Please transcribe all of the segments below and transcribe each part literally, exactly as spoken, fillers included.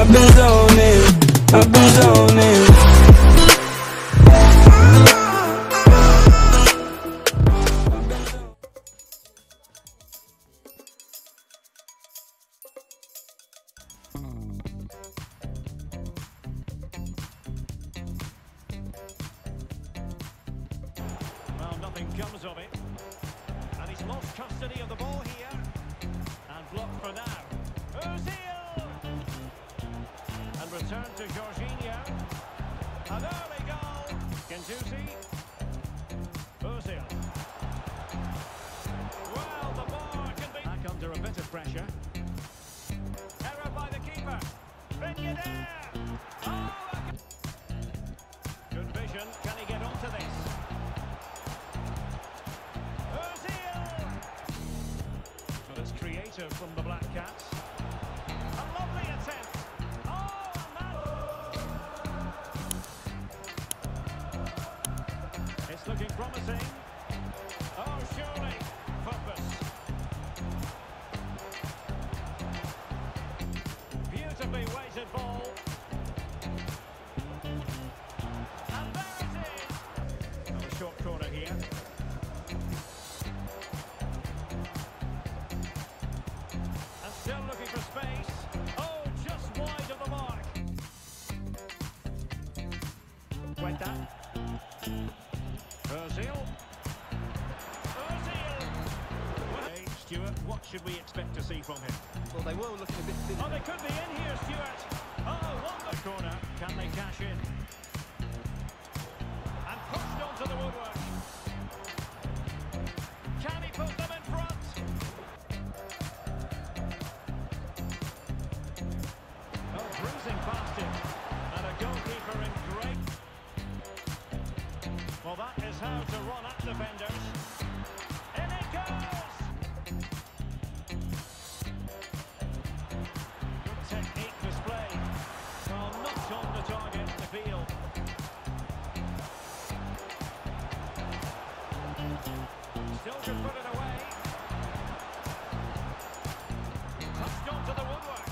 I've been zoning, I've been zoning. Well, nothing comes of it. And he's lost custody of the ball here. And blocked for now. ÖZIL! And return to Jorginho. An early goal. Genduzi. ÖZIL. Well, the bar can be back under a bit of pressure. Error by the keeper. Ben Yedder. Oh, good vision. Can he get onto this? ÖZIL. But it's creative from the Black Cats. A lovely attempt. Oh, and it's looking promising. Oh, surely. Focus. Beautifully weighted ball. And there it is. Oh, a short corner here. And still looking for space. Oh, just wide of the mark. Cuenta. ÖZIL. ÖZIL. Hey, Stuart, what should we expect to see from him? Well, they were looking a bit thin. Oh, they could be in here, Stuart. Oh, what the corner. Can they cash in? And pushed onto the woodwork. Can he put them in front? Oh, bruising past him. And a goalkeeper in great. Well, that is how to run at defenders. In it goes! Good technique displayed. Well, not on the target, the field. Still can put it away. Touched onto the woodwork.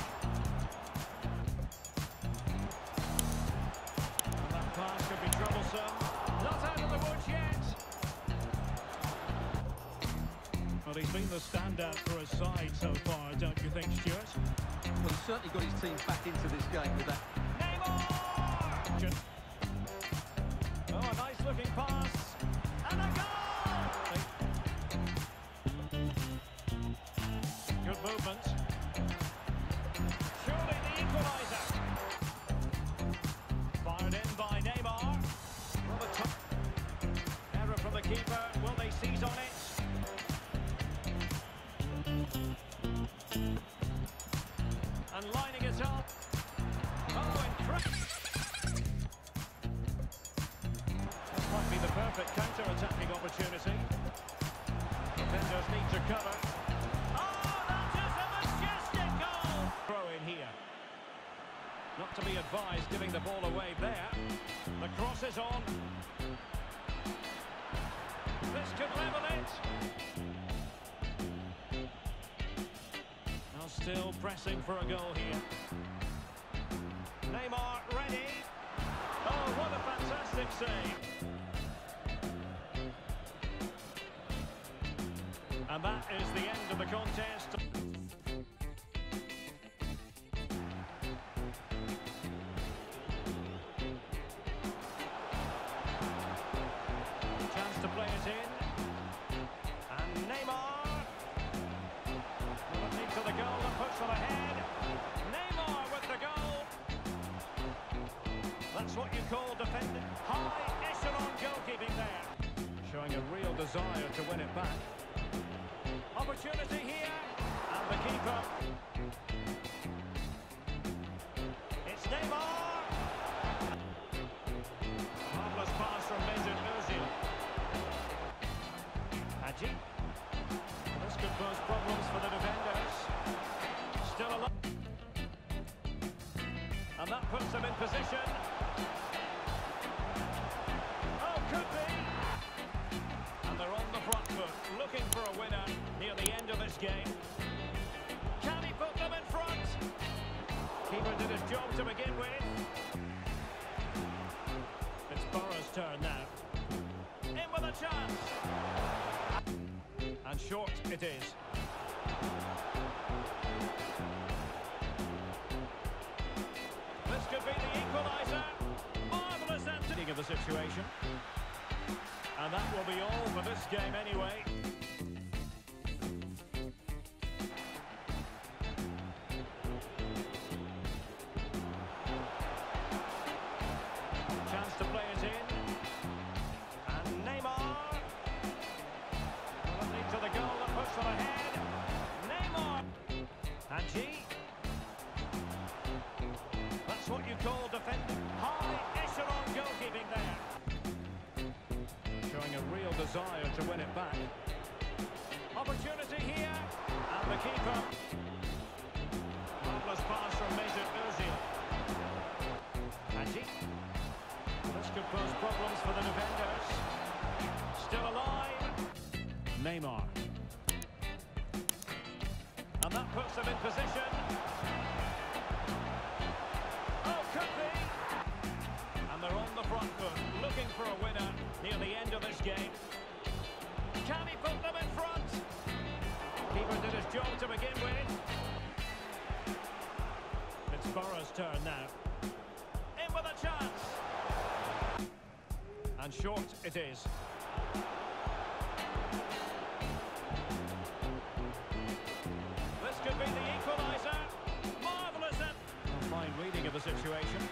And that pass could be troublesome. Not out of the woods yet. Well, he's been the standout for his side so far, don't you think, Stuart? Well, he's certainly got his team back into this game with that. Neymar! Oh, a nice looking pass. And a goal! Good movement. Surely the equaliser. Fired in by Neymar. Well, the top. Error from the keeper. Will they seize on it? And lining it up. Oh, incredible. This might be the perfect counter-attacking opportunity. Defenders need to cover. Oh, that is a majestic goal! Throw in here. Not to be advised giving the ball away there. The cross is on. This could level it. Now still pressing for a goal here. Neymar ready. Oh, what a fantastic save. And that is the end of the contest. Chance to play it in. And Neymar. Looking to the goal and puts it ahead. Neymar with the goal. That's what you call defending. High echelon goalkeeping there. Showing a real desire to win it back. Opportunity here. And the keeper. It's Neymar. Marvellous pass from MESUT ÖZIL. Hadji. This could pose problems for the defenders. Still alive. And that puts them in position. Oh, could be. And they're on the front foot, looking for a winner near the end of this game. Can he put them in front? Keeper did his job to begin with. It's Borough's turn now. In with a chance. And short it is. This could be the equaliser. Marvellous ending of the situation. And that will be all for this game anyway. Chance to play it in. And Neymar. Leading to the goal that puts them ahead. Neymar. And G. That's what you call defending. High echelon goalkeeping there. Showing a real desire to win it back. Opportunity here. And the keeper. Marvellous pass from MESUT ÖZIL. Angie. This could pose problems for the defenders. Still alive. Neymar. And that puts them in position. Oh, could be. And they're on the front foot, looking for a winner near the end of this game. Can he put them in front? Keeper did his job to begin with. It's Borough's turn now. In with a chance. And short it is. This could be the equaliser. Marvellous. A fine reading of the situation.